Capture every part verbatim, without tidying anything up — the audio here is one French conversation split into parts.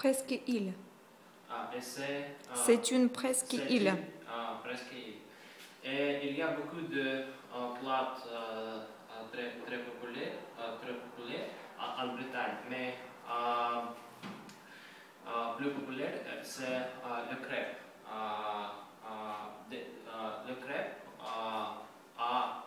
presqu'île. Ah, et c'est euh, C'est une presqu'île. Ah, presqu'île. Et il y a beaucoup de euh, plats euh, très, très populaires, euh, très populaires euh, en Bretagne, mais euh, euh, plus populaire c'est euh, le crêpe. Euh, euh, de, euh, le crêpe euh, a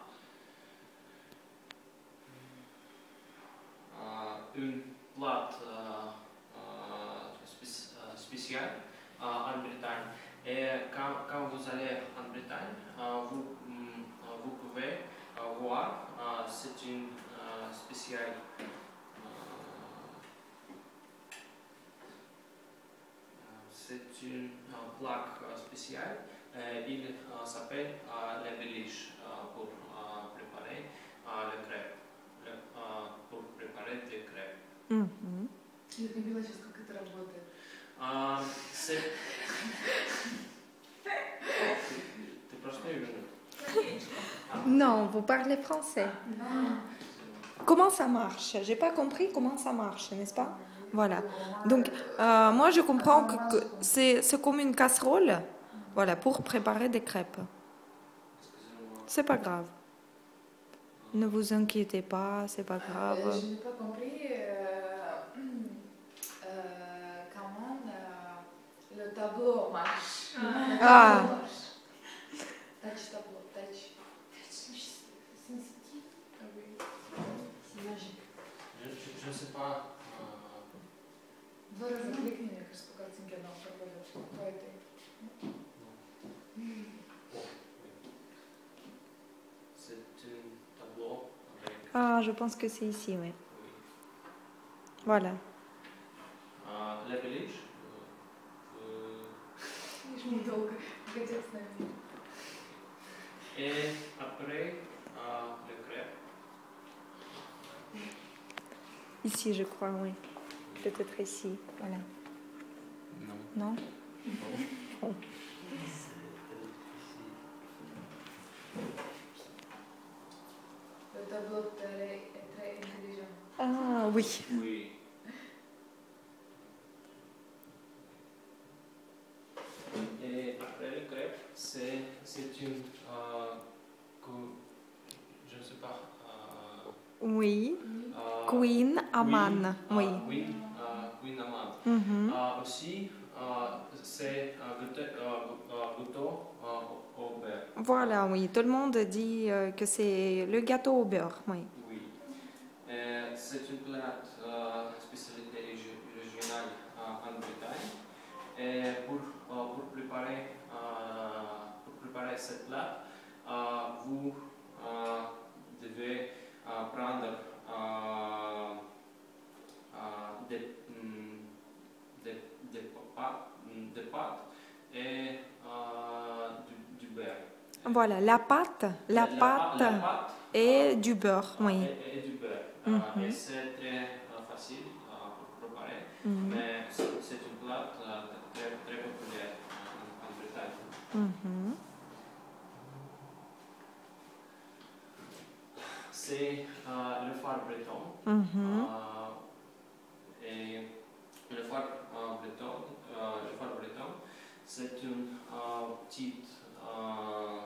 euh, une plat euh, euh, spéc- euh, spécial euh, en Bretagne. Et quand, quand vous allez en Bretagne, euh, vous, mm, euh, vous pouvez euh, voir, euh, c'est une euh, spéciale, euh, c'est une euh, plaque euh, spéciale. Euh, il euh, s'appelle euh, le beliche euh, pour euh, préparer euh, le crêpe, le, euh, pour préparer des crêpes. Mhm. Я не поняла сейчас, как это работает. Euh, c'est... Ты просто ее Non, vous parlez français. Ah. Comment ça marche? J'ai pas compris comment ça marche, n'est-ce pas? Voilà. Donc, euh, moi, je comprends que, que c'est c'est comme une casserole, voilà, pour préparer des crêpes. C'est pas grave. Ne vous inquiétez pas, c'est pas Euh, grave. Je n'ai pas compris euh, euh, comment euh, le tableau marche. Le Ah. tableau marche. Touch tableau, touch. Sensitive. Ah oui. C'est magique. Je ne sais pas. Два раза кликни, мне кажется, по картинке она пропадет. По этой. C'est un tableau avec. Ah, je pense que c'est ici, oui. Oui. Voilà. Euh, le beliche. Euh, Видишь, мы долго. Погоди с нами. et après, euh, le crêpe. Ici, je crois, oui. Peut-être ici, voilà. Non. Non? Oh. Le tableau est très intelligent. Ah, oui. Oui. Et après le crêpe, c'est une. Euh, je ne sais pas. Euh, Oui. euh, Queen Amman, Queen, oui. euh, Queen, euh, Queen Amman. Mhm. Euh, aussi, euh, c'est un gâteau, euh, gâteau euh, au beurre. Voilà, oui. Tout le monde dit euh, que c'est le gâteau au beurre, oui. Oui. Euh, c'est une plate euh, spécialité régi- régionale euh, en Bretagne. Et pour, euh, pour, préparer, euh, pour préparer cette plate, euh, vous euh, devez euh, prendre euh, euh, des, mm, des, des, pâtes, des pâtes et euh, du, du beurre. Voilà, la pâte, la, La, pâte, la pâte et du beurre, euh, oui. et, et du beurre. Mhm. Euh, et c'est très euh, facile euh, pour préparer, Mhm. mais c'est c'est une plate euh, très, très populaire euh, en, en Bretagne. Mhm. C'est euh, le phare breton. Mhm. Euh, et le phare euh, breton, euh, le phare breton, c'est une euh, petite, euh,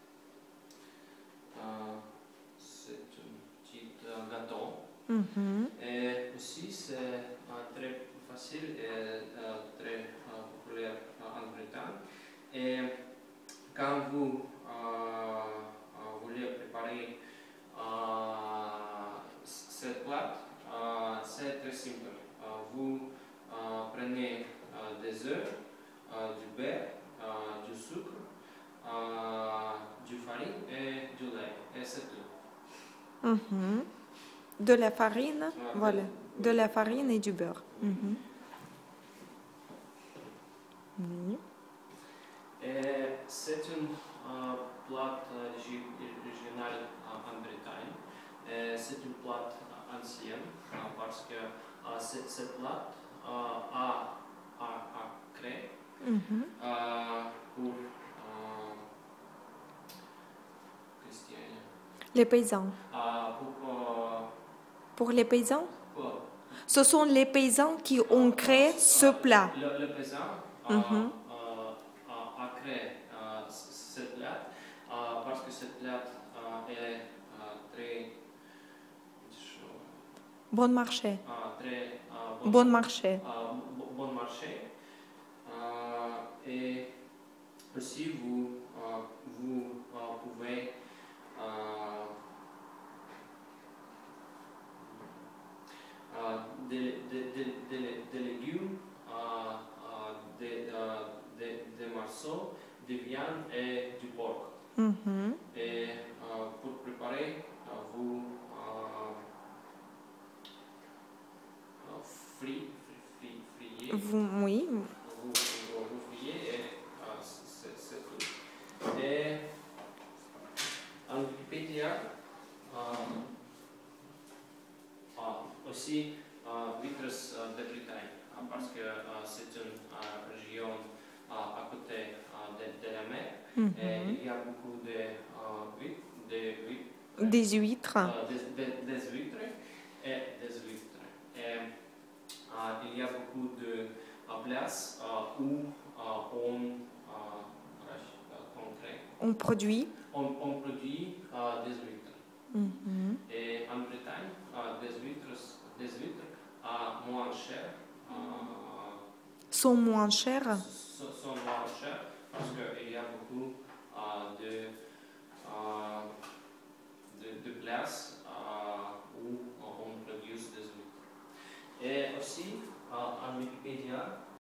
euh, c'est une petite euh, gâteau. Mhm. Et aussi, c'est euh, très facile et euh, très euh, populaire euh, en Bretagne. Et quand vous euh, euh, voulez préparer euh, cette plate, euh, c'est très simple. Euh, vous euh, prenez euh, des œufs, euh, du beurre, euh, du sucre, euh, du farine et du lait. Et c'est tout. Mhm. De la farine, Ah, voilà. oui. De la farine et du beurre. Oui. Mhm. Oui. Et c'est une euh, plate euh, régi- régionale euh, en Bretagne. Et c'est une plate euh, ancienne euh, parce que euh, cette, cette plate euh, a, a, a créé Mhm. euh, pour euh, Christiane, Les paysans. euh, pour, euh, Pour les paysans? pour, Ce sont les paysans qui ont créé ce plat. Le, le paysan a, Mhm. a- a- a créé euh, ce ce plat euh, parce que ce plat euh, est euh, très, Bon marché. euh, très euh, bon, Bon marché. euh, bo- bon marché. Euh, et aussi, vous, euh, vous euh, pouvez euh, euh, des, des- des- des- des légumes, euh, euh, des, euh, des- des morceaux de viande et du porc. Mhm. Et euh, pour préparer, euh, vous euh, euh, fri- fri- fri- friez, Vous, oui. vous, vous, vous friez et euh, c'est c'est tout. Et en Wikipédia, euh, euh, aussi euh, Vitres euh, de Bretagne, euh, parce que euh, c'est une euh, région euh, à côté euh, de, de la mer. Et Mhm. il y a beaucoup de euh, huîtres, de huîtres, Des huîtres. euh, des, des- des huîtres et des huîtres. Et euh, il y a beaucoup de euh, places euh, où euh, on, euh, on crée- On produit. on, on produit euh, des huîtres. Mhm. Et en Bretagne, euh, des huîtres, des huîtres à moins cher, euh, Sont moins chers. sont sont moins chères parce qu'il y a beaucoup euh, de, euh, de, de places euh, où on produit des huîtres. Et aussi, euh, en Wikipédia,